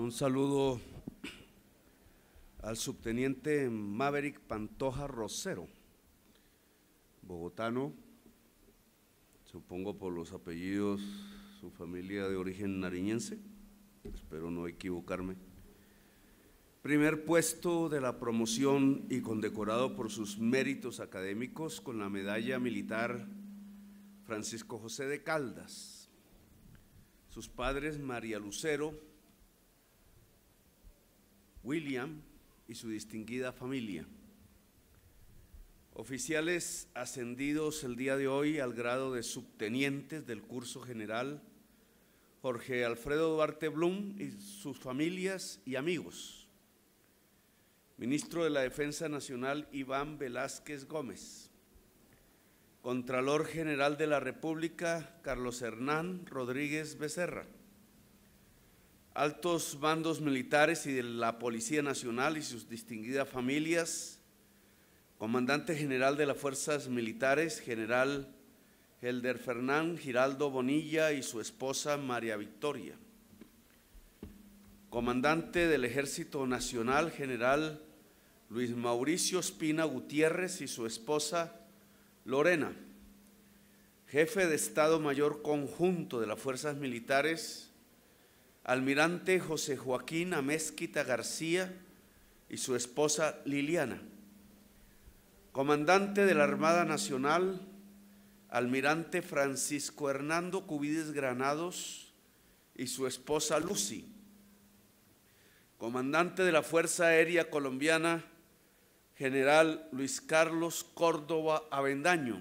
Un saludo al subteniente Maverick Pantoja Rosero, bogotano, supongo por los apellidos, su familia de origen nariñense, espero no equivocarme. Primer puesto de la promoción y condecorado por sus méritos académicos con la medalla militar Francisco José de Caldas. Sus padres María Lucero, William y su distinguida familia. Oficiales ascendidos el día de hoy al grado de subtenientes del curso general, Jorge Alfredo Duarte Blum y sus familias y amigos. Ministro de la Defensa Nacional Iván Velázquez Gómez. Contralor General de la República Carlos Hernán Rodríguez Becerra. Altos mandos militares y de la Policía Nacional y sus distinguidas familias. Comandante General de las Fuerzas Militares, General Helder Fernán Giraldo Bonilla y su esposa María Victoria. Comandante del Ejército Nacional, General Luis Mauricio Espina Gutiérrez y su esposa Lorena. Jefe de Estado Mayor Conjunto de las Fuerzas Militares, Almirante José Joaquín Amezquita García y su esposa Liliana. Comandante de la Armada Nacional, Almirante Francisco Hernando Cubides Granados y su esposa Lucy. Comandante de la Fuerza Aérea Colombiana, General Luis Carlos Córdoba Avendaño.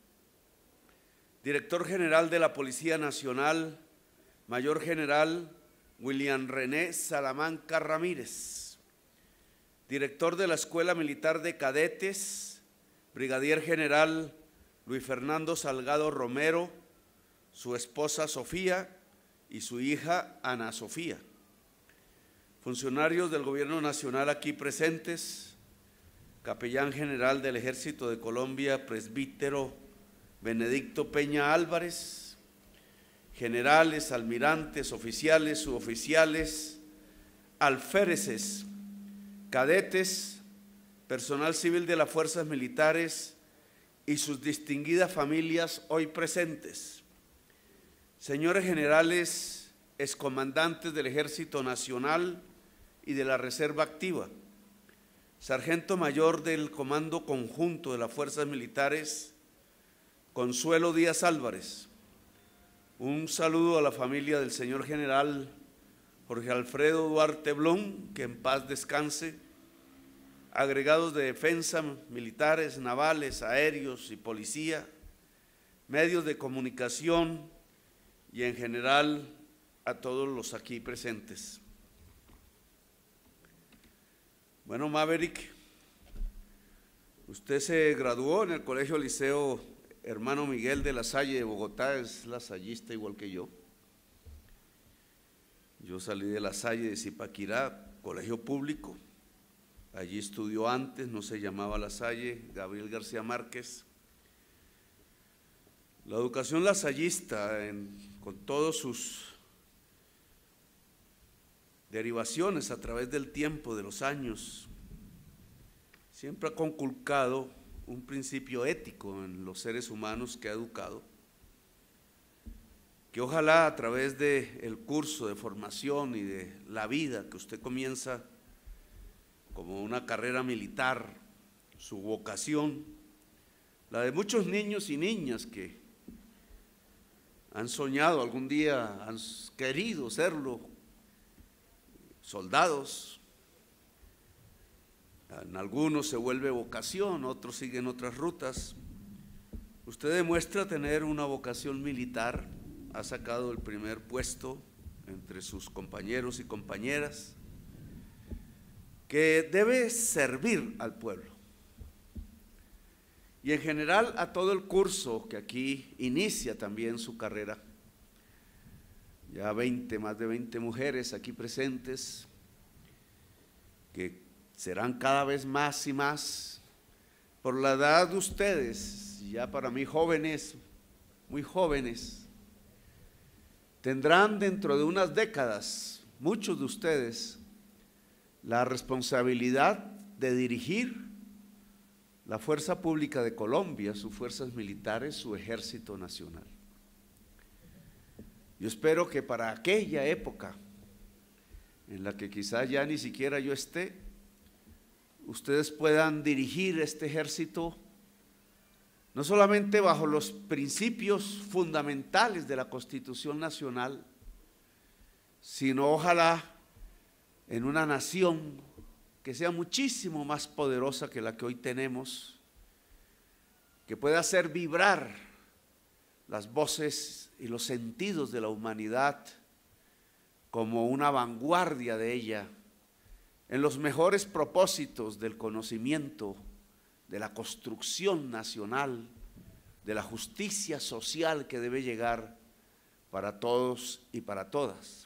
Director General de la Policía Nacional, Mayor General William René Salamanca Ramírez. Director de la Escuela Militar de Cadetes, Brigadier General Luis Fernando Salgado Romero, su esposa Sofía y su hija Ana Sofía. Funcionarios del Gobierno Nacional aquí presentes, Capellán General del Ejército de Colombia, Presbítero Benedicto Peña Álvarez, generales, almirantes, oficiales, suboficiales, alféreces, cadetes, personal civil de las fuerzas militares y sus distinguidas familias hoy presentes. Señores generales, excomandantes del Ejército Nacional y de la Reserva Activa, Sargento Mayor del Comando Conjunto de las Fuerzas Militares, Consuelo Díaz Álvarez. Un saludo a la familia del señor general Jorge Alfredo Duarte Blum, que en paz descanse. Agregados de defensa, militares, navales, aéreos y policía, medios de comunicación y en general a todos los aquí presentes. Bueno, Maverick, usted se graduó en el Colegio Liceo Hermano Miguel de la Salle de Bogotá, es lasallista igual que yo. Yo salí de la Salle de Zipaquirá, colegio público. Allí estudió antes, no se llamaba La Salle, Gabriel García Márquez. La educación lasallista, con todos sus derivaciones a través del tiempo, de los años, siempre ha conculcado un principio ético en los seres humanos que ha educado, que ojalá a través del curso de formación y de la vida que usted comienza como una carrera militar, su vocación, la de muchos niños y niñas que han soñado algún día, han querido serlo, soldados. En algunos se vuelve vocación, otros siguen otras rutas. Usted demuestra tener una vocación militar, ha sacado el primer puesto entre sus compañeros y compañeras, que debe servir al pueblo. Y en general a todo el curso que aquí inicia también su carrera. Ya más de 20 mujeres aquí presentes, que serán cada vez más y más, por la edad de ustedes, ya para mí jóvenes, muy jóvenes, tendrán dentro de unas décadas muchos de ustedes la responsabilidad de dirigir la Fuerza Pública de Colombia, sus fuerzas militares, su Ejército Nacional. Yo espero que para aquella época en la que quizás ya ni siquiera yo esté, ustedes puedan dirigir este ejército no solamente bajo los principios fundamentales de la Constitución Nacional, sino ojalá en una nación que sea muchísimo más poderosa que la que hoy tenemos, que pueda hacer vibrar las voces y los sentidos de la humanidad como una vanguardia de ella, en los mejores propósitos del conocimiento, de la construcción nacional, de la justicia social que debe llegar para todos y para todas.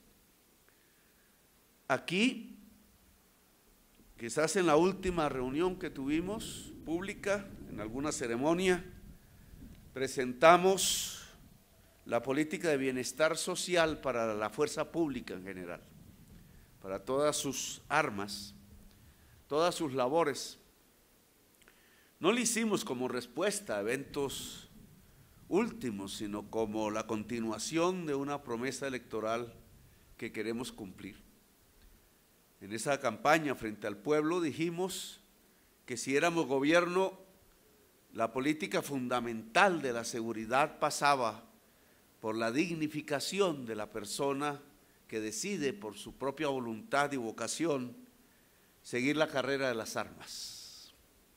Aquí, quizás en la última reunión que tuvimos pública, en alguna ceremonia, presentamos la política de bienestar social para la fuerza pública en general, para todas sus armas, todas sus labores. No lo hicimos como respuesta a eventos últimos, sino como la continuación de una promesa electoral que queremos cumplir. En esa campaña frente al pueblo dijimos que si éramos gobierno, la política fundamental de la seguridad pasaba por la dignificación de la persona que decide por su propia voluntad y vocación seguir la carrera de las armas.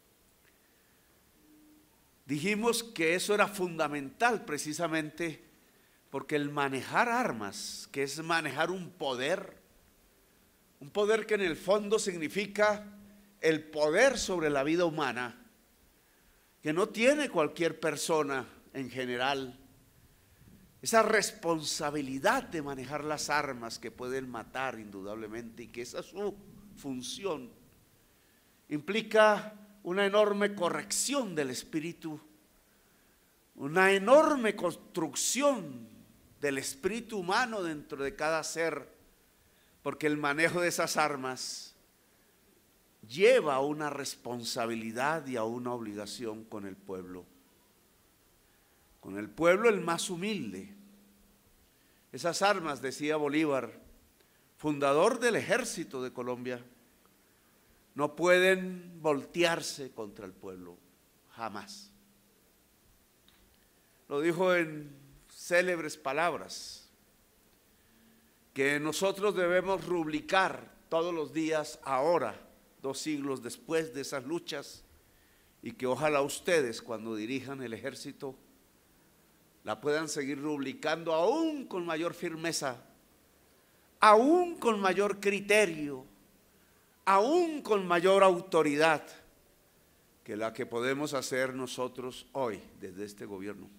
Dijimos que eso era fundamental precisamente porque el manejar armas, que es manejar un poder que en el fondo significa el poder sobre la vida humana, que no tiene cualquier persona en general, esa responsabilidad de manejar las armas que pueden matar indudablemente y que esa es su función, implica una enorme corrección del espíritu, una enorme construcción del espíritu humano dentro de cada ser, porque el manejo de esas armas lleva a una responsabilidad y a una obligación con el pueblo el más humilde. Esas armas, decía Bolívar, fundador del Ejército de Colombia, no pueden voltearse contra el pueblo, jamás. Lo dijo en célebres palabras, que nosotros debemos rubricar todos los días ahora, 2 siglos después de esas luchas, y que ojalá ustedes cuando dirijan el ejército la puedan seguir rubricando aún con mayor firmeza, aún con mayor criterio, aún con mayor autoridad que la que podemos hacer nosotros hoy desde este gobierno.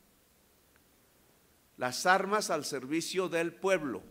Las armas al servicio del pueblo,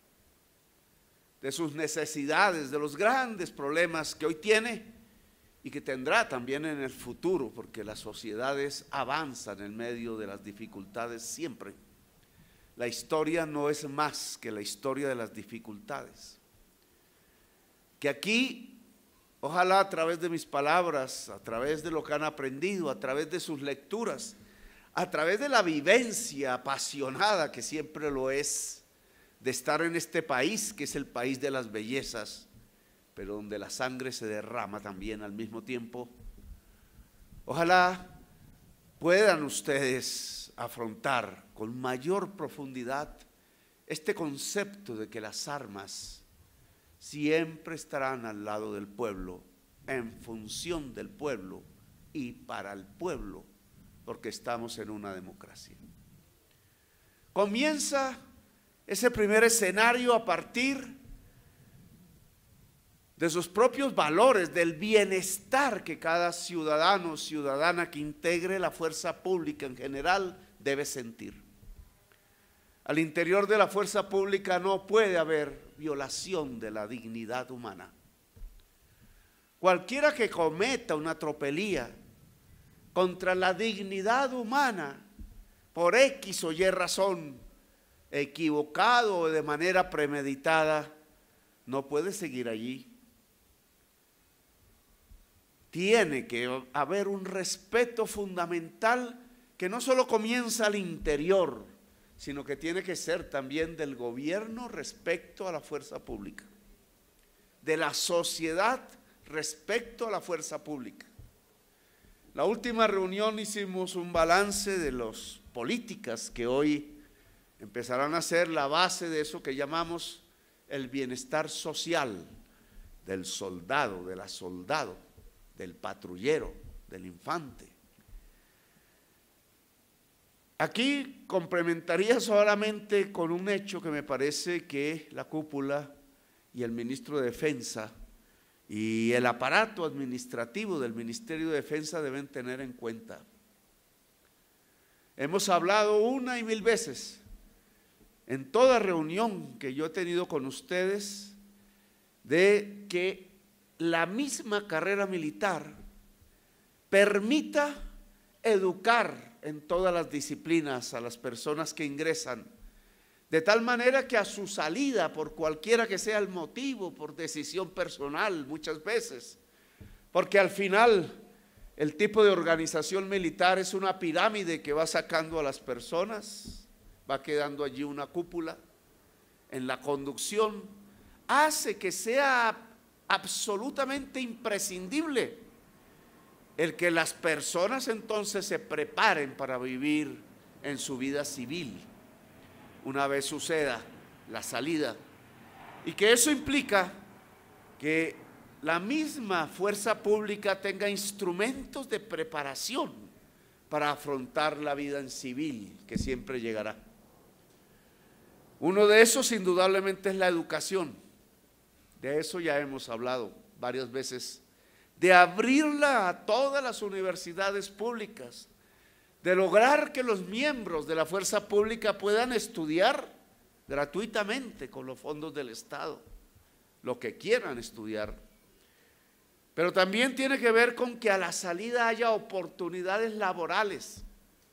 de sus necesidades, de los grandes problemas que hoy tiene y que tendrá también en el futuro, porque las sociedades avanzan en medio de las dificultades siempre. La historia no es más que la historia de las dificultades. Que aquí, ojalá a través de mis palabras, a través de lo que han aprendido, a través de sus lecturas, a través de la vivencia apasionada que siempre lo es, de estar en este país que es el país de las bellezas, pero donde la sangre se derrama también al mismo tiempo, ojalá puedan ustedes afrontar con mayor profundidad este concepto de que las armas siempre estarán al lado del pueblo, en función del pueblo y para el pueblo, porque estamos en una democracia. Comienza ese primer escenario a partir de sus propios valores, del bienestar que cada ciudadano o ciudadana que integre la fuerza pública en general debe sentir. Al interior de la fuerza pública no puede haber violación de la dignidad humana. Cualquiera que cometa una tropelía contra la dignidad humana por X o Y razón, equivocado o de manera premeditada, no puede seguir allí. Tiene que haber un respeto fundamental que no solo comienza al interior, sino que tiene que ser también del gobierno respecto a la fuerza pública, de la sociedad respecto a la fuerza pública. La última reunión hicimos un balance de las políticas que hoy empezarán a ser la base de eso que llamamos el bienestar social del soldado, de la soldado, del patrullero, del infante. Aquí complementaría solamente con un hecho que me parece que la cúpula y el ministro de Defensa y el aparato administrativo del Ministerio de Defensa deben tener en cuenta. Hemos hablado una y mil veces en toda reunión que yo he tenido con ustedes de que la misma carrera militar permita educar en todas las disciplinas a las personas que ingresan, de tal manera que a su salida, por cualquiera que sea el motivo, por decisión personal muchas veces, porque al final el tipo de organización militar es una pirámide que va sacando a las personas, va quedando allí una cúpula en la conducción, hace que sea absolutamente imprescindible el que las personas entonces se preparen para vivir en su vida civil una vez suceda la salida, y que eso implica que la misma fuerza pública tenga instrumentos de preparación para afrontar la vida en civil que siempre llegará. Uno de esos indudablemente es la educación. De eso ya hemos hablado varias veces, de abrirla a todas las universidades públicas, de lograr que los miembros de la fuerza pública puedan estudiar gratuitamente con los fondos del Estado, lo que quieran estudiar. Pero también tiene que ver con que a la salida haya oportunidades laborales.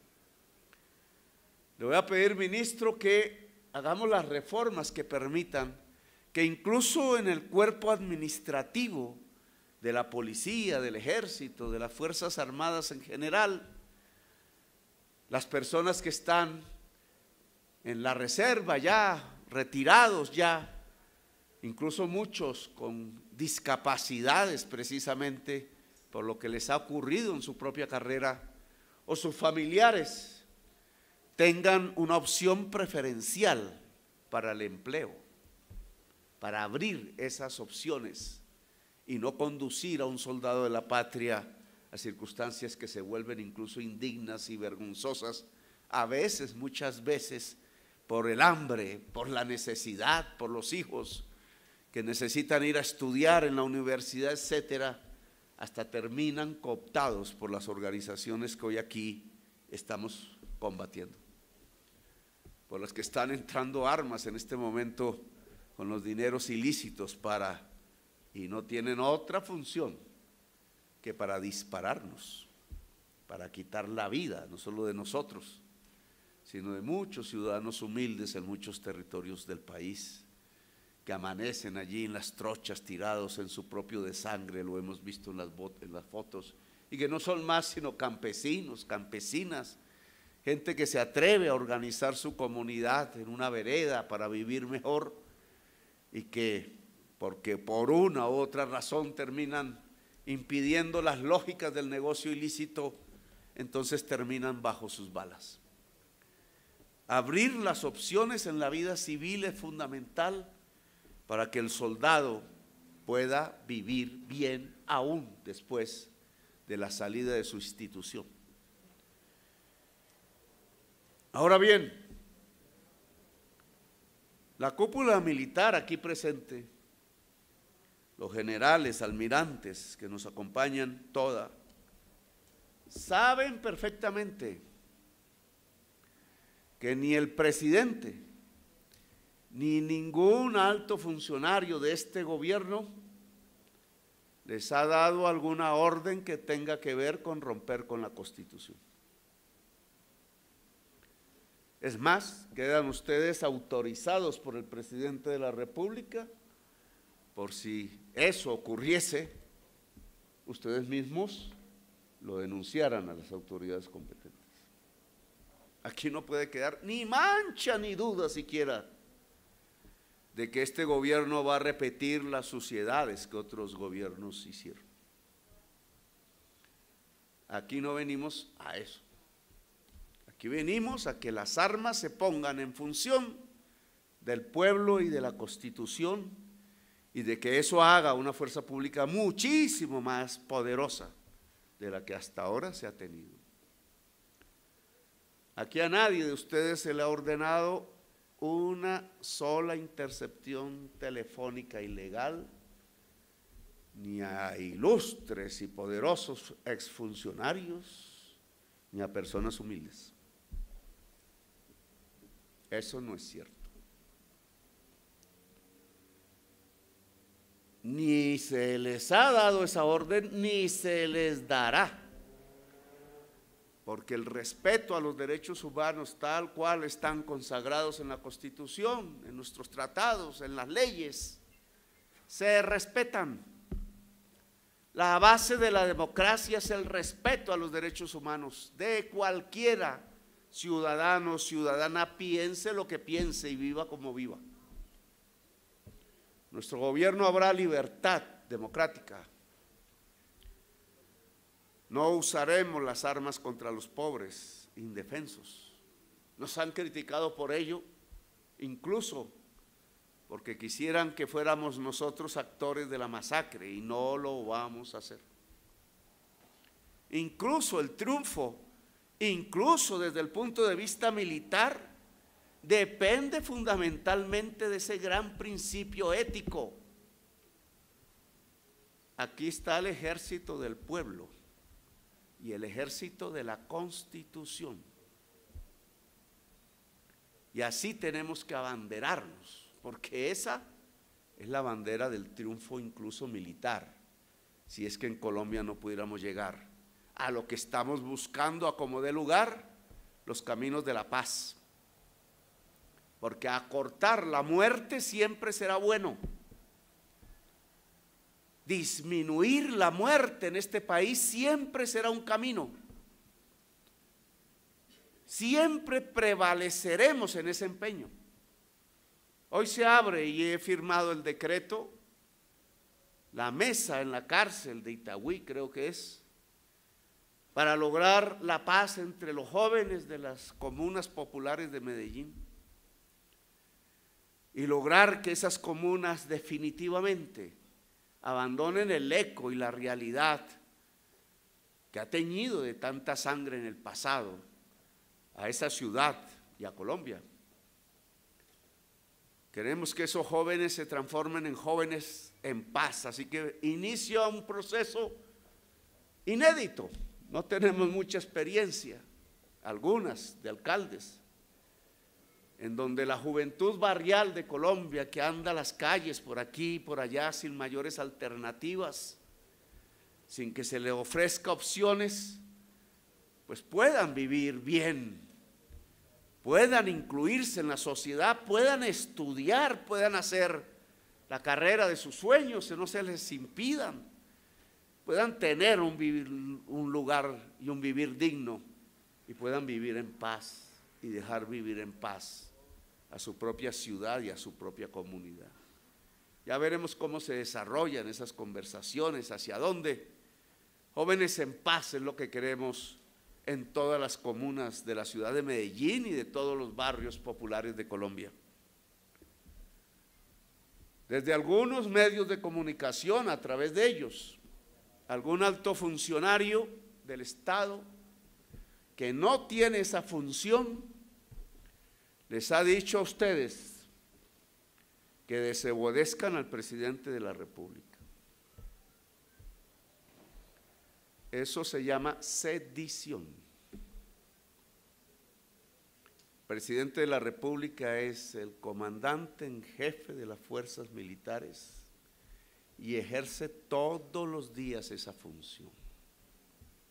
Le voy a pedir, ministro, que hagamos las reformas que permitan que incluso en el cuerpo administrativo de la policía, del ejército, de las Fuerzas Armadas en general, las personas que están en la reserva ya, retirados ya, incluso muchos con discapacidades precisamente por lo que les ha ocurrido en su propia carrera, o sus familiares, tengan una opción preferencial para el empleo, para abrir esas opciones y no conducir a un soldado de la patria a circunstancias que se vuelven incluso indignas y vergonzosas, a veces, muchas veces, por el hambre, por la necesidad, por los hijos que necesitan ir a estudiar en la universidad, etcétera, hasta terminan cooptados por las organizaciones que hoy aquí estamos combatiendo, por las que están entrando armas en este momento con los dineros ilícitos y no tienen otra función que para dispararnos, para quitar la vida, no solo de nosotros, sino de muchos ciudadanos humildes en muchos territorios del país, que amanecen allí en las trochas tirados en su propio de sangre, lo hemos visto en las fotos, y que no son más sino campesinos, campesinas, gente que se atreve a organizar su comunidad en una vereda para vivir mejor, y que porque por una u otra razón terminan impidiendo las lógicas del negocio ilícito, entonces terminan bajo sus balas. Abrir las opciones en la vida civil es fundamental para que el soldado pueda vivir bien aún después de la salida de su institución. Ahora bien, la cúpula militar aquí presente, los generales, almirantes que nos acompañan toda, saben perfectamente que ni el presidente ni ningún alto funcionario de este gobierno les ha dado alguna orden que tenga que ver con romper con la Constitución. Es más, quedan ustedes autorizados por el presidente de la República por si eso ocurriese, ustedes mismos lo denunciaran a las autoridades competentes. Aquí no puede quedar ni mancha ni duda siquiera de que este gobierno va a repetir las suciedades que otros gobiernos hicieron. Aquí no venimos a eso. Aquí venimos a que las armas se pongan en función del pueblo y de la Constitución, y de que eso haga una fuerza pública muchísimo más poderosa de la que hasta ahora se ha tenido. Aquí a nadie de ustedes se le ha ordenado una sola intercepción telefónica ilegal, ni a ilustres y poderosos exfuncionarios, ni a personas humildes. Eso no es cierto. Ni se les ha dado esa orden, ni se les dará. Porque el respeto a los derechos humanos tal cual están consagrados en la Constitución, en nuestros tratados, en las leyes, se respetan. La base de la democracia es el respeto a los derechos humanos de cualquiera ciudadano o ciudadana, piense lo que piense y viva como viva. Nuestro gobierno habrá libertad democrática. No usaremos las armas contra los pobres, indefensos. Nos han criticado por ello, incluso porque quisieran que fuéramos nosotros actores de la masacre, y no lo vamos a hacer. Incluso el triunfo, incluso desde el punto de vista militar, depende fundamentalmente de ese gran principio ético. Aquí está el ejército del pueblo y el ejército de la Constitución. Y así tenemos que abanderarnos, porque esa es la bandera del triunfo incluso militar, si es que en Colombia no pudiéramos llegar a lo que estamos buscando a como dé lugar, los caminos de la paz. Porque acortar la muerte siempre será bueno. Disminuir la muerte en este país siempre será un camino. Siempre prevaleceremos en ese empeño. Hoy se abre, y he firmado el decreto, la mesa en la cárcel de Itagüí, creo que es, para lograr la paz entre los jóvenes de las comunas populares de Medellín y lograr que esas comunas definitivamente abandonen el eco y la realidad que ha teñido de tanta sangre en el pasado a esa ciudad y a Colombia. Queremos que esos jóvenes se transformen en jóvenes en paz, así que inicia un proceso inédito. No tenemos mucha experiencia, algunas de alcaldes, en donde la juventud barrial de Colombia, que anda a las calles por aquí y por allá sin mayores alternativas, sin que se le ofrezca opciones, pues puedan vivir bien, puedan incluirse en la sociedad, puedan estudiar, puedan hacer la carrera de sus sueños, que no se les impidan, puedan tener un lugar y un vivir digno, y puedan vivir en paz y dejar vivir en paz a su propia ciudad y a su propia comunidad. Ya veremos cómo se desarrollan esas conversaciones, hacia dónde. Jóvenes en paz es lo que queremos en todas las comunas de la ciudad de Medellín y de todos los barrios populares de Colombia. Desde algunos medios de comunicación, a través de ellos, algún alto funcionario del Estado que no tiene esa función les ha dicho a ustedes que desobedezcan al presidente de la República. Eso se llama sedición. El presidente de la República es el comandante en jefe de las fuerzas militares y ejerce todos los días esa función.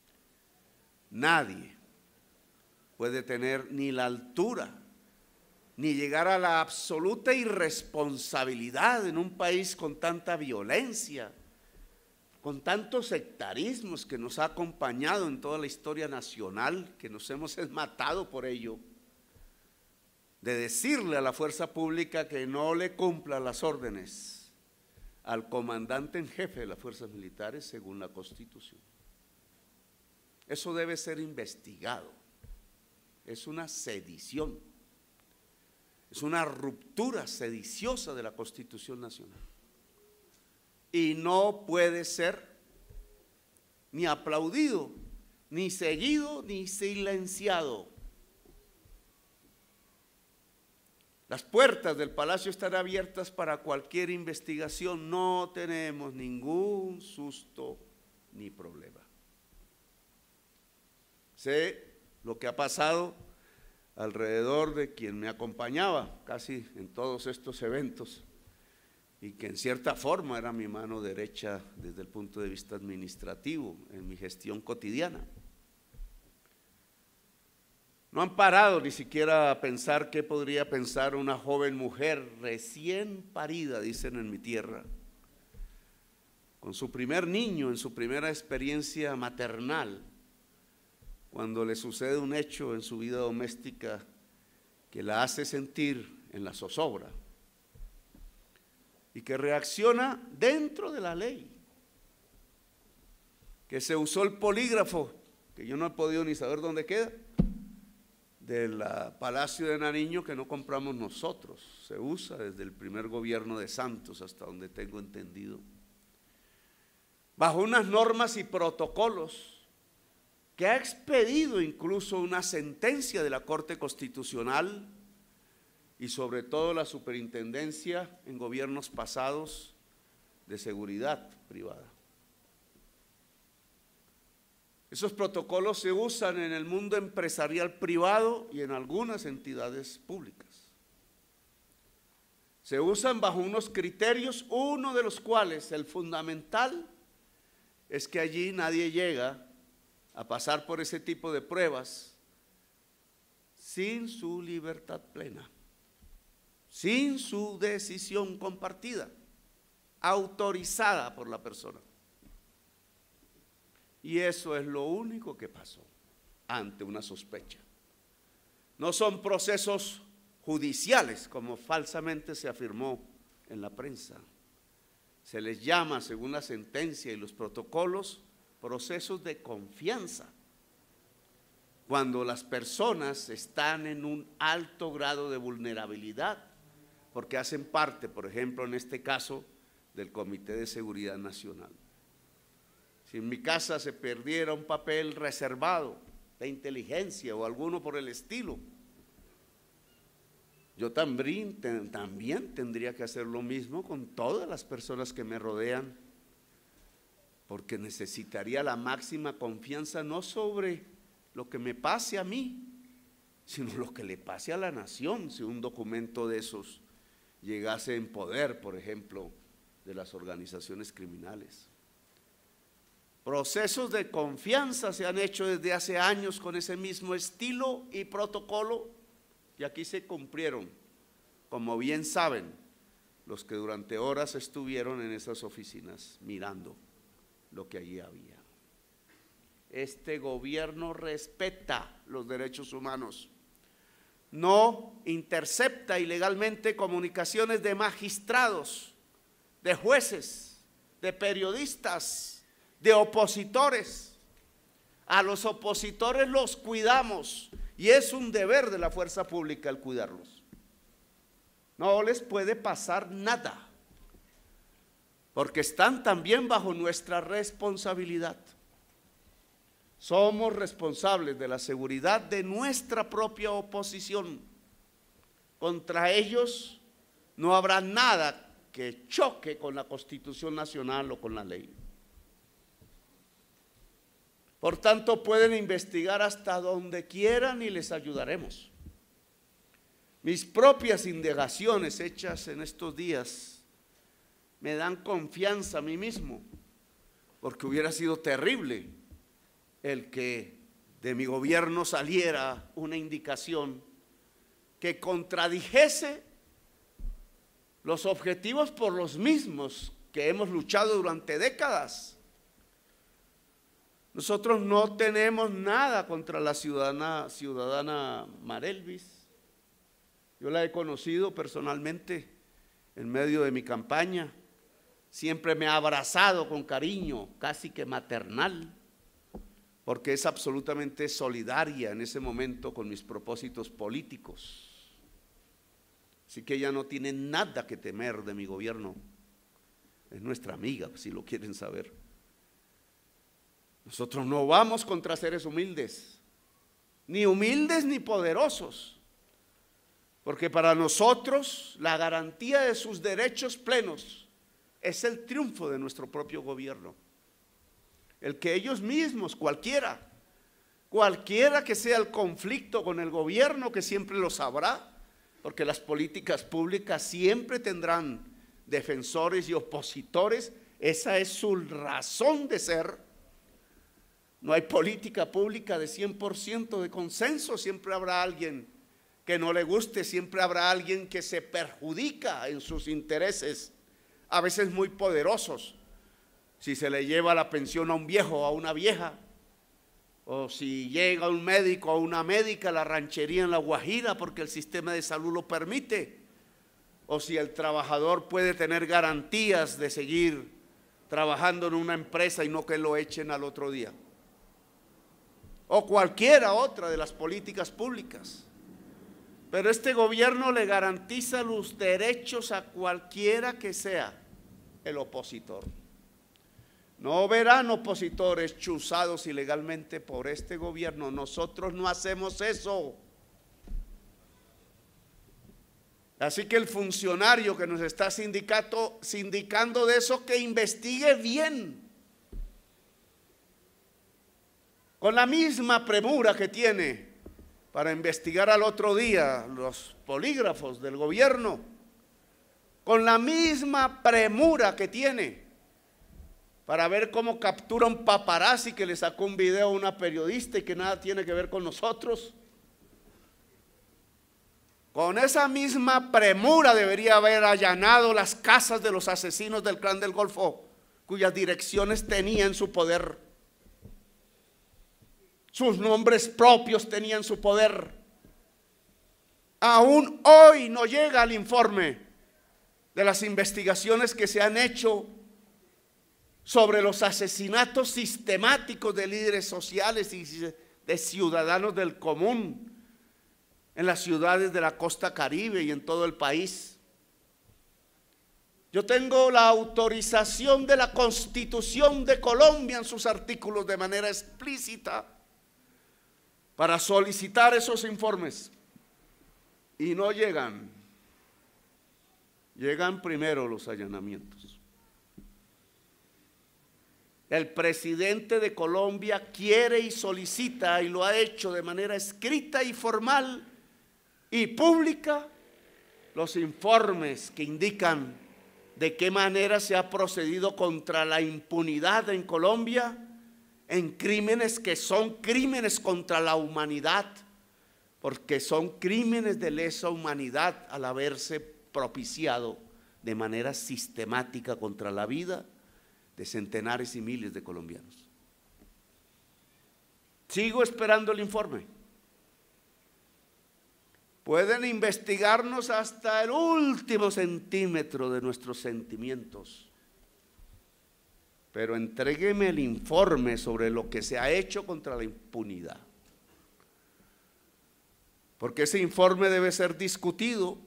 Nadie puede tener ni la altura ni llegar a la absoluta irresponsabilidad en un país con tanta violencia, con tantos sectarismos que nos ha acompañado en toda la historia nacional, que nos hemos matado por ello, de decirle a la fuerza pública que no le cumpla las órdenes al comandante en jefe de las fuerzas militares según la Constitución. Eso debe ser investigado. Es una sedición, es una ruptura sediciosa de la Constitución Nacional. Y no puede ser ni aplaudido, ni seguido, ni silenciado. Las puertas del palacio están abiertas para cualquier investigación. No tenemos ningún susto ni problema. Sé lo que ha pasado alrededor de quien me acompañaba casi en todos estos eventos y que en cierta forma era mi mano derecha desde el punto de vista administrativo en mi gestión cotidiana. No han parado ni siquiera a pensar qué podría pensar una joven mujer recién parida, dicen en mi tierra, con su primer niño en su primera experiencia maternal, cuando le sucede un hecho en su vida doméstica que la hace sentir en la zozobra y que reacciona dentro de la ley, que se usó el polígrafo, que yo no he podido ni saber dónde queda, del Palacio de Nariño, que no compramos nosotros, se usa desde el primer gobierno de Santos hasta donde tengo entendido, bajo unas normas y protocolos que ha expedido incluso una sentencia de la Corte Constitucional y sobre todo la superintendencia en gobiernos pasados de seguridad privada. Esos protocolos se usan en el mundo empresarial privado y en algunas entidades públicas. Se usan bajo unos criterios, uno de los cuales, el fundamental, es que allí nadie llega a pasar por ese tipo de pruebas sin su libertad plena, sin su decisión compartida, autorizada por la persona. Y eso es lo único que pasó ante una sospecha. No son procesos judiciales, como falsamente se afirmó en la prensa. Se les llama, según la sentencia y los protocolos, procesos de confianza, cuando las personas están en un alto grado de vulnerabilidad, porque hacen parte, por ejemplo, en este caso, del Comité de Seguridad Nacional. Si en mi casa se perdiera un papel reservado de inteligencia o alguno por el estilo, yo también tendría que hacer lo mismo con todas las personas que me rodean, porque necesitaría la máxima confianza no sobre lo que me pase a mí, sino lo que le pase a la nación si un documento de esos llegase en poder, por ejemplo, de las organizaciones criminales. Procesos de confianza se han hecho desde hace años con ese mismo estilo y protocolo y aquí se cumplieron, como bien saben los que durante horas estuvieron en esas oficinas mirando lo que allí había. Este gobierno respeta los derechos humanos, no intercepta ilegalmente comunicaciones de magistrados, de jueces, de periodistas, de opositores. A los opositores los cuidamos y es un deber de la fuerza pública el cuidarlos. No les puede pasar nada, porque están también bajo nuestra responsabilidad. Somos responsables de la seguridad de nuestra propia oposición. Contra ellos no habrá nada que choque con la Constitución Nacional o con la ley. Por tanto, pueden investigar hasta donde quieran y les ayudaremos. Mis propias indagaciones hechas en estos días me dan confianza a mí mismo, porque hubiera sido terrible el que de mi gobierno saliera una indicación que contradijese los objetivos por los mismos que hemos luchado durante décadas. Nosotros no tenemos nada contra la ciudadana Marelvis. Yo la he conocido personalmente en medio de mi campaña. Siempre me ha abrazado con cariño, casi que maternal, porque es absolutamente solidaria en ese momento con mis propósitos políticos. Así que ella no tiene nada que temer de mi gobierno. Es nuestra amiga, si lo quieren saber. Nosotros no vamos contra seres humildes ni poderosos, porque para nosotros la garantía de sus derechos plenos es el triunfo de nuestro propio gobierno. El que ellos mismos, cualquiera que sea el conflicto con el gobierno, que siempre lo sabrá, porque las políticas públicas siempre tendrán defensores y opositores, esa es su razón de ser. No hay política pública de 100% de consenso, siempre habrá alguien que no le guste, siempre habrá alguien que se perjudica en sus intereses, a veces muy poderosos. Si se le lleva la pensión a un viejo o a una vieja, o si llega un médico o una médica a la ranchería en La Guajira porque el sistema de salud lo permite, o si el trabajador puede tener garantías de seguir trabajando en una empresa y no que lo echen al otro día, o cualquiera otra de las políticas públicas. Pero este gobierno le garantiza los derechos a cualquiera que sea el opositor. No verán opositores chuzados ilegalmente por este gobierno. Nosotros no hacemos eso. Así que el funcionario que nos está sindicando de eso, que investigue bien, con la misma premura que tiene para investigar al otro día los polígrafos del gobierno, con la misma premura que tiene para ver cómo captura un paparazzi que le sacó un video a una periodista y que nada tiene que ver con nosotros. Con esa misma premura debería haber allanado las casas de los asesinos del Clan del Golfo, cuyas direcciones tenía en su poder. Sus nombres propios tenían su poder. Aún hoy no llega el informe de las investigaciones que se han hecho sobre los asesinatos sistemáticos de líderes sociales y de ciudadanos del común en las ciudades de la costa caribe y en todo el país. Yo tengo la autorización de la Constitución de Colombia en sus artículos de manera explícita para solicitar esos informes, y no llegan. Llegan primero los allanamientos. El presidente de Colombia quiere y solicita, y lo ha hecho de manera escrita y formal y pública, los informes que indican de qué manera se ha procedido contra la impunidad en Colombia, en crímenes que son crímenes contra la humanidad, porque son crímenes de lesa humanidad al haberse propiciado de manera sistemática contra la vida de centenares y miles de colombianos. Sigo esperando el informe. Pueden investigarnos hasta el último centímetro de nuestros sentimientos, pero entrégueme el informe sobre lo que se ha hecho contra la impunidad, porque ese informe debe ser discutido,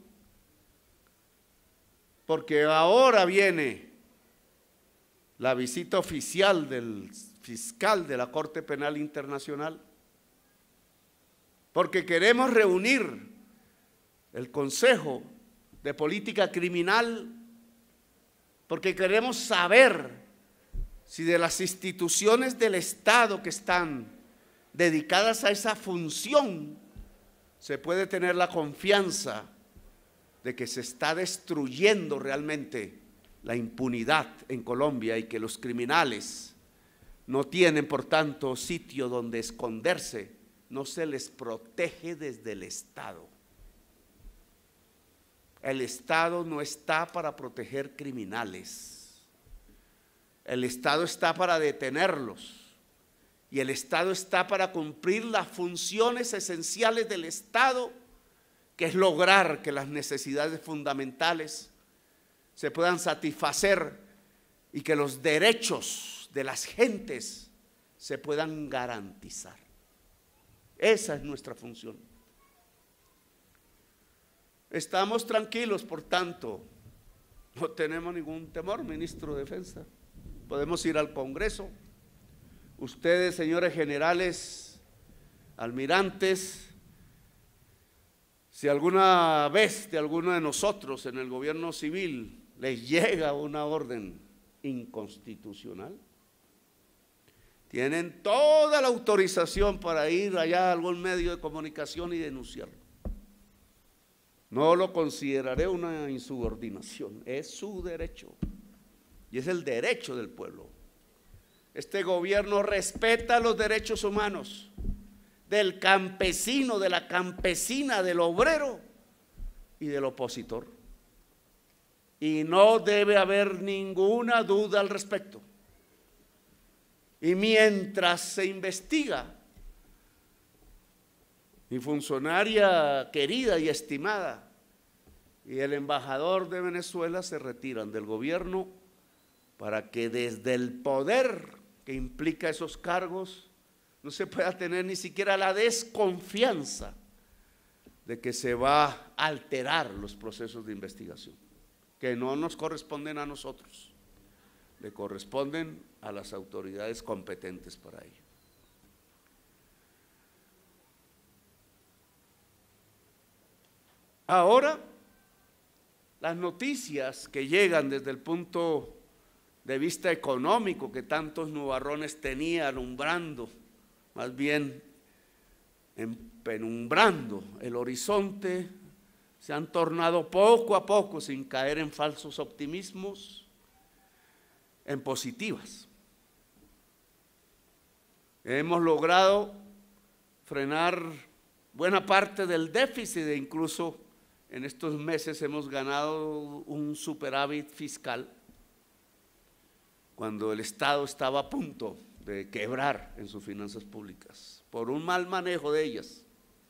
porque ahora viene la visita oficial del fiscal de la Corte Penal Internacional, porque queremos reunir el Consejo de Política Criminal, porque queremos saber si de las instituciones del Estado que están dedicadas a esa función se puede tener la confianza de que se está destruyendo realmente la impunidad en Colombia y que los criminales no tienen, por tanto, sitio donde esconderse, no se les protege desde el Estado. El Estado no está para proteger criminales. El Estado está para detenerlos. Y el Estado está para cumplir las funciones esenciales del Estado, que es lograr que las necesidades fundamentales se puedan satisfacer y que los derechos de las gentes se puedan garantizar. Esa es nuestra función. Estamos tranquilos, por tanto, no tenemos ningún temor, ministro de Defensa. Podemos ir al Congreso. Ustedes, señores generales, almirantes, si alguna vez de alguno de nosotros en el gobierno civil les llega una orden inconstitucional, tienen toda la autorización para ir allá a algún medio de comunicación y denunciarlo. No lo consideraré una insubordinación, es su derecho y es el derecho del pueblo. Este gobierno respeta los derechos humanos del campesino, de la campesina, del obrero y del opositor. Y no debe haber ninguna duda al respecto. Y mientras se investiga, mi funcionaria querida y estimada y el embajador de Venezuela se retiran del gobierno para que desde el poder que implica esos cargos no se pueda tener ni siquiera la desconfianza de que se va a alterar los procesos de investigación, que no nos corresponden a nosotros, le corresponden a las autoridades competentes para ello. Ahora, las noticias que llegan desde el punto de vista económico que tantos nubarrones tenía alumbrando, más bien penumbrando el horizonte, se han tornado poco a poco, sin caer en falsos optimismos, en positivas. Hemos logrado frenar buena parte del déficit e incluso en estos meses hemos ganado un superávit fiscal cuando el Estado estaba a punto de quebrar en sus finanzas públicas por un mal manejo de ellas.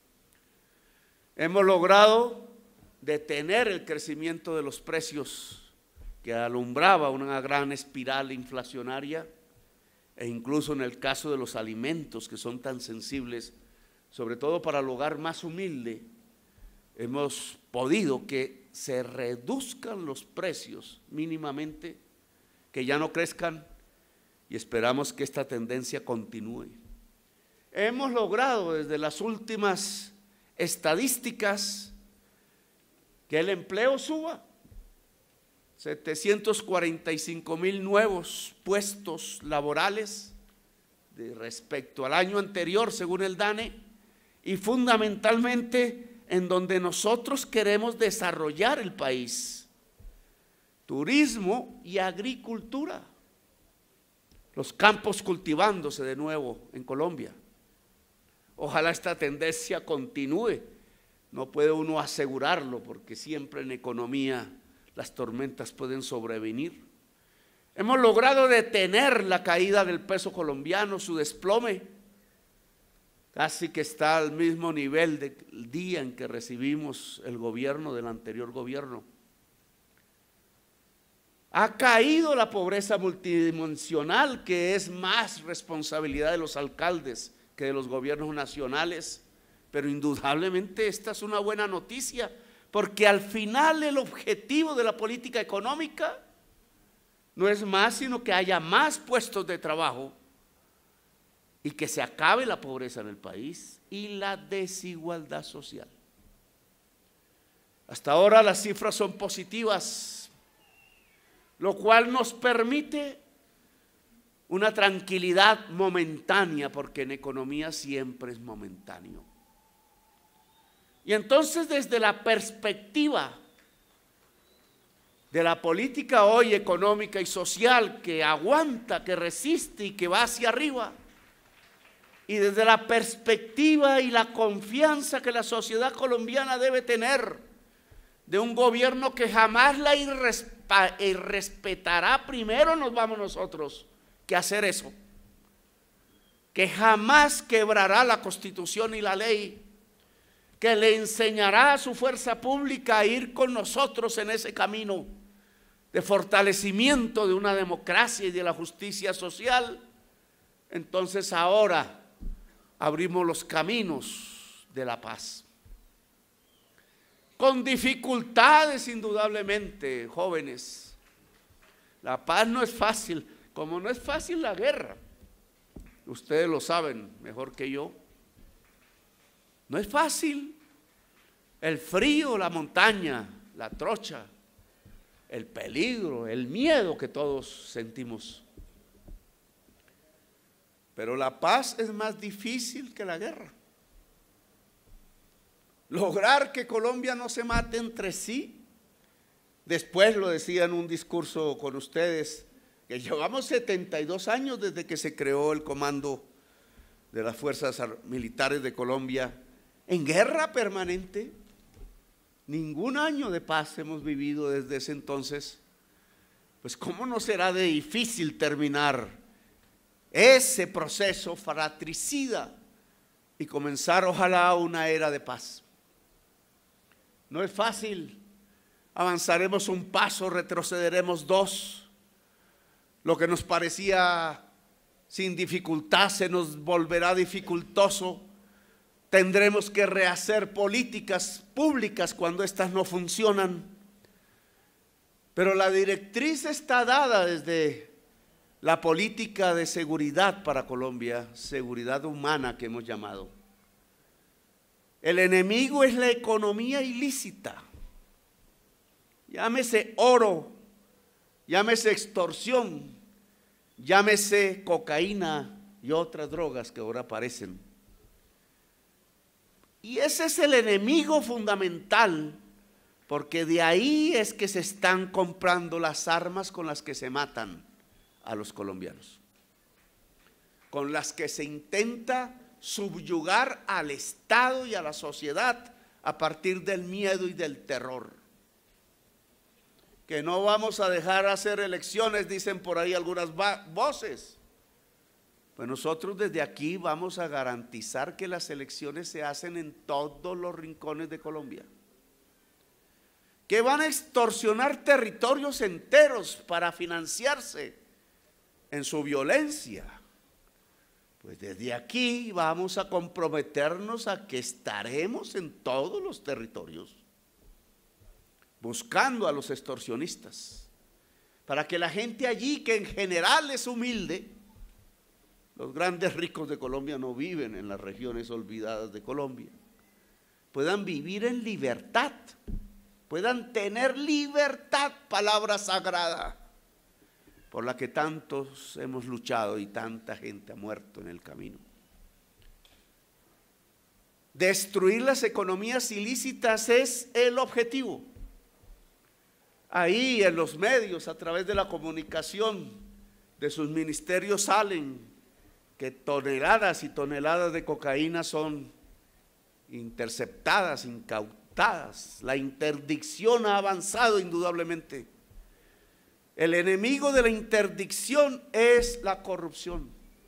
Hemos logrado detener el crecimiento de los precios que alumbraba una gran espiral inflacionaria, e incluso en el caso de los alimentos que son tan sensibles, sobre todo para el hogar más humilde, hemos podido que se reduzcan los precios mínimamente, que ya no crezcan, y esperamos que esta tendencia continúe. Hemos logrado desde las últimas estadísticas que el empleo suba, 745,000 nuevos puestos laborales respecto al año anterior, según el DANE, y fundamentalmente en donde nosotros queremos desarrollar el país: turismo y agricultura. Los campos cultivándose de nuevo en Colombia. Ojalá esta tendencia continúe. No puede uno asegurarlo porque siempre en economía las tormentas pueden sobrevenir. Hemos logrado detener la caída del peso colombiano, su desplome. Casi que está al mismo nivel del día en que recibimos el gobierno del anterior gobierno. Ha caído la pobreza multidimensional, que es más responsabilidad de los alcaldes que de los gobiernos nacionales, pero indudablemente esta es una buena noticia, porque al final el objetivo de la política económica no es más sino que haya más puestos de trabajo y que se acabe la pobreza en el país y la desigualdad social. Hasta ahora las cifras son positivas, lo cual nos permite una tranquilidad momentánea, porque en economía siempre es momentáneo. Y entonces, desde la perspectiva de la política hoy económica y social, que aguanta, que resiste y que va hacia arriba, y desde la perspectiva y la confianza que la sociedad colombiana debe tener de un gobierno que jamás la irrespetará, primero nos vamos nosotros que hacer eso, que jamás quebrará la Constitución y la ley, que le enseñará a su fuerza pública a ir con nosotros en ese camino de fortalecimiento de una democracia y de la justicia social. Entonces ahora abrimos los caminos de la paz. Con dificultades indudablemente, jóvenes. La paz no es fácil, como no es fácil la guerra. Ustedes lo saben mejor que yo. No es fácil. El frío, la montaña, la trocha, el peligro, el miedo que todos sentimos. Pero la paz es más difícil que la guerra. Lograr que Colombia no se mate entre sí. Después lo decía en un discurso con ustedes, que llevamos 72 años desde que se creó el comando de las fuerzas militares de Colombia, en guerra permanente. Ningún año de paz hemos vivido desde ese entonces. Pues ¿cómo no será de difícil terminar ese proceso fratricida y comenzar ojalá una era de paz? No es fácil. Avanzaremos un paso, retrocederemos dos. Lo que nos parecía sin dificultad se nos volverá dificultoso. Tendremos que rehacer políticas públicas cuando éstas no funcionan. Pero la directriz está dada desde la política de seguridad para Colombia, seguridad humana que hemos llamado. El enemigo es la economía ilícita. Llámese oro, llámese extorsión, llámese cocaína y otras drogas que ahora aparecen. Y ese es el enemigo fundamental, porque de ahí es que se están comprando las armas con las que se matan a los colombianos, con las que se intenta subyugar al Estado y a la sociedad a partir del miedo y del terror. Que no vamos a dejar hacer elecciones, dicen por ahí algunas voces. Pues nosotros desde aquí vamos a garantizar que las elecciones se hacen en todos los rincones de Colombia. Que van a extorsionar territorios enteros para financiarse en su violencia. Pues desde aquí vamos a comprometernos a que estaremos en todos los territorios buscando a los extorsionistas, para que la gente allí, que en general es humilde, los grandes ricos de Colombia no viven en las regiones olvidadas de Colombia, puedan vivir en libertad, puedan tener libertad, palabra sagrada, por la que tantos hemos luchado y tanta gente ha muerto en el camino. Destruir las economías ilícitas es el objetivo. Ahí en los medios, a través de la comunicación de sus ministerios, salen que toneladas y toneladas de cocaína son interceptadas, incautadas. La interdicción ha avanzado indudablemente. El enemigo de la interdicción es la corrupción.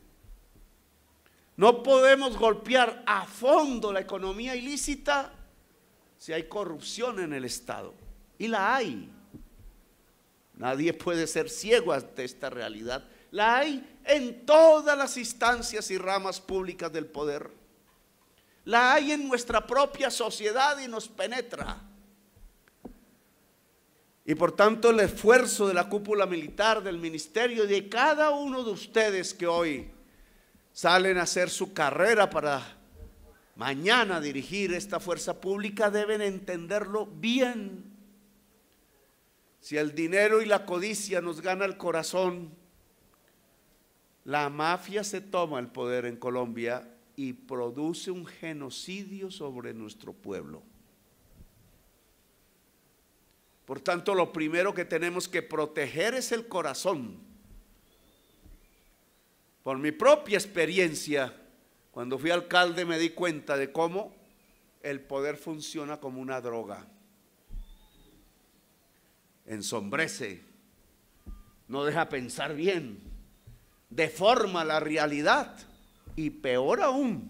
No podemos golpear a fondo la economía ilícita si hay corrupción en el Estado, y la hay. Nadie puede ser ciego ante esta realidad. La hay en todas las instancias y ramas públicas del poder. La hay en nuestra propia sociedad y nos penetra. Y por tanto el esfuerzo de la cúpula militar, del ministerio y de cada uno de ustedes que hoy salen a hacer su carrera para mañana dirigir esta fuerza pública, deben entenderlo bien. Si el dinero y la codicia nos gana el corazón, la mafia se toma el poder en Colombia y produce un genocidio sobre nuestro pueblo. Por tanto, lo primero que tenemos que proteger es el corazón. Por mi propia experiencia, cuando fui alcalde me di cuenta de cómo el poder funciona como una droga. ensombrece, no deja pensar bien, deforma la realidad y peor aún,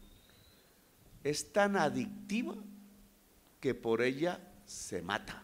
es tan adictiva que por ella se mata.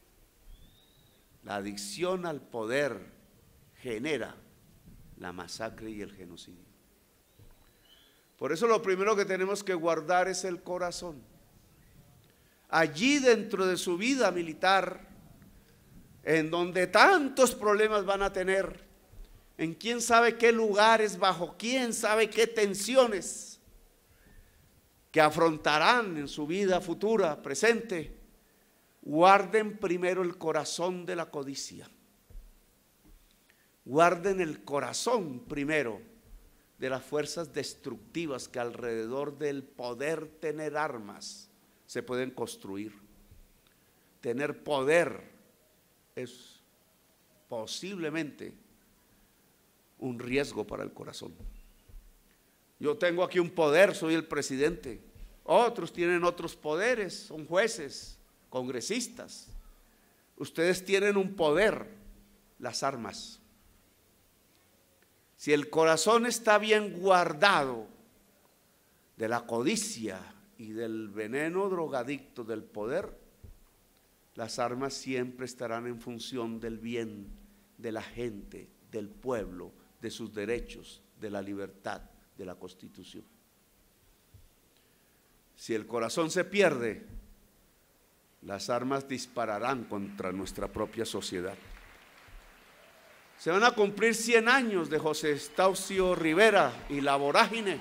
La adicción al poder genera la masacre y el genocidio. Por eso lo primero que tenemos que guardar es el corazón. Allí dentro de su vida militar, en donde tantos problemas van a tener, en quién sabe qué lugares, bajo quién sabe qué tensiones que afrontarán en su vida futura, presente, guarden primero el corazón de la codicia. Guarden el corazón primero de las fuerzas destructivas que alrededor del poder tener armas se pueden construir. Tener poder es posiblemente un riesgo para el corazón. Yo tengo aquí un poder, soy el presidente. Otros tienen otros poderes, son jueces, congresistas. Ustedes tienen un poder, las armas. Si el corazón está bien guardado de la codicia y del veneno drogadicto del poder, las armas siempre estarán en función del bien de la gente, del pueblo, de sus derechos, de la libertad, de la Constitución. Si el corazón se pierde, las armas dispararán contra nuestra propia sociedad. Se van a cumplir 100 años de José Estacio Rivera y La Vorágine.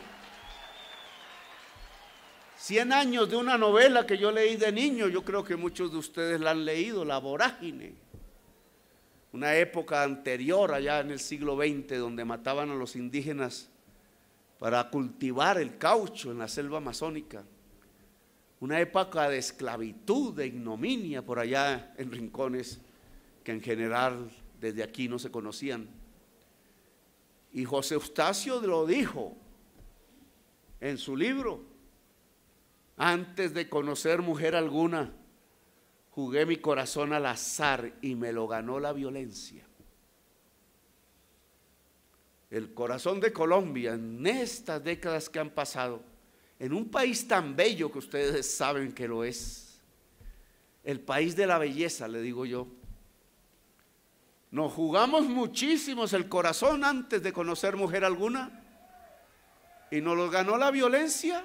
100 años de una novela que yo leí de niño, yo creo que muchos de ustedes la han leído, La Vorágine. Una época anterior, allá en el siglo XX, donde mataban a los indígenas para cultivar el caucho en la selva amazónica. Una época de esclavitud, de ignominia por allá en rincones que en general desde aquí no se conocían. Y José Eustacio lo dijo en su libro: antes de conocer mujer alguna, jugué mi corazón al azar y me lo ganó la violencia. El corazón de Colombia en estas décadas que han pasado, en un país tan bello que ustedes saben que lo es, el país de la belleza, le digo yo, nos jugamos muchísimos el corazón antes de conocer mujer alguna y nos lo ganó la violencia.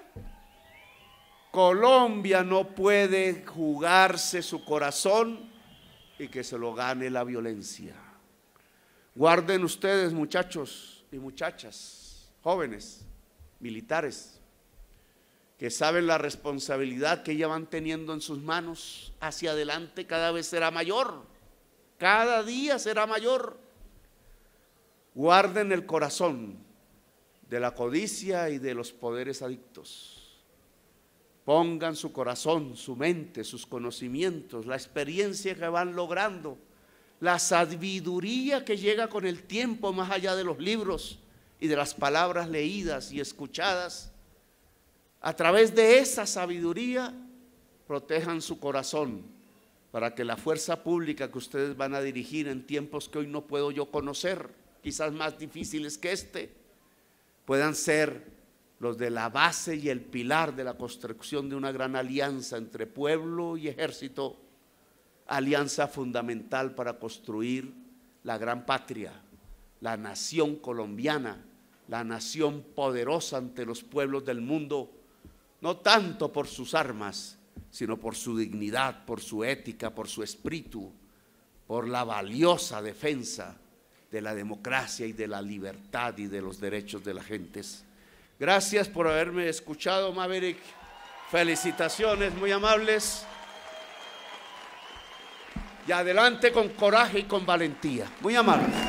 Colombia no puede jugarse su corazón y que se lo gane la violencia. Guarden ustedes, muchachos y muchachas, jóvenes, militares, que saben la responsabilidad que ya van teniendo en sus manos. Hacia adelante cada vez será mayor, cada día será mayor. Guarden el corazón de la codicia y de los poderes adictos. Pongan su corazón, su mente, sus conocimientos, la experiencia que van logrando, la sabiduría que llega con el tiempo más allá de los libros y de las palabras leídas y escuchadas. A través de esa sabiduría, protejan su corazón para que la fuerza pública que ustedes van a dirigir en tiempos que hoy no puedo yo conocer, quizás más difíciles que este, puedan ser los de la base y el pilar de la construcción de una gran alianza entre pueblo y ejército, alianza fundamental para construir la gran patria, la nación colombiana, la nación poderosa ante los pueblos del mundo, no tanto por sus armas, sino por su dignidad, por su ética, por su espíritu, por la valiosa defensa de la democracia y de la libertad y de los derechos de las gentes. Gracias por haberme escuchado, Maverick. Felicitaciones, muy amables. Y adelante con coraje y con valentía. Muy amables.